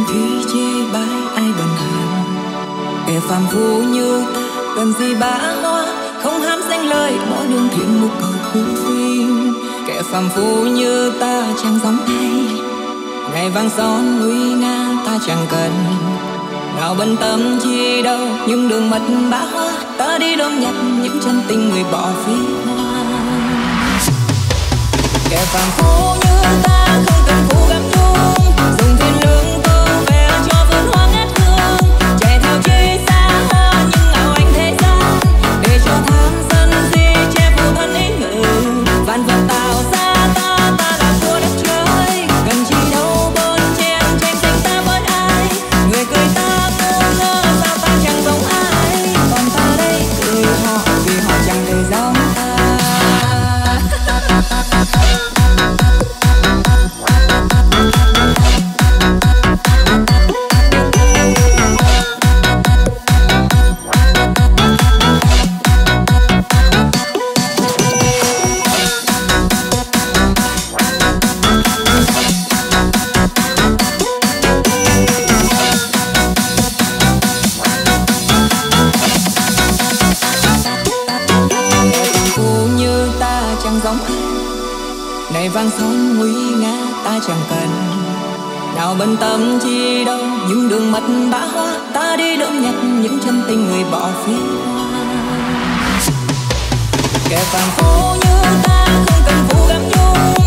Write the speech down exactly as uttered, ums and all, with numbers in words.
khi chê bai ai bần hàng. Kẻ phàm phu như ta cần gì bá hoa, không ham danh lợi bỏ đường thiện một cầu hữu duyên. Kẻ phàm phu như ta chẳng giống ai, ngày vàng son nguy nga ta chẳng cần. Nào bận tâm chi đâu những đường mật bá hoa, ta đi đón nhận những chân tình người bỏ phí hoa. Kẻ phàm phu như ta không cần phù gấm nhung, dùng thiên lương tô về cho vườn hoa ngát hương. Chạy theo chi xa hoa nhưng ảo ảnh thế gian, để cho tham sân si che phủ thân ý ngự. Vạn vật tạo ra ta, ta là vua đất trời, cần chi đâu bơn chen tranh giành ta với ai. Người cười ta ngu ngơ sao ta chẳng giống ai, còn ta đây cười họ vì họ chẳng thể giống ta. Này vang son nguy nga ta chẳng cần, nào bận tâm chi đâu những đường mật bá hoa, ta đi đỡ nhặt những chân tình người bỏ phí hoa. Kẻ phàm phu như ta không cần phù gấm nhung,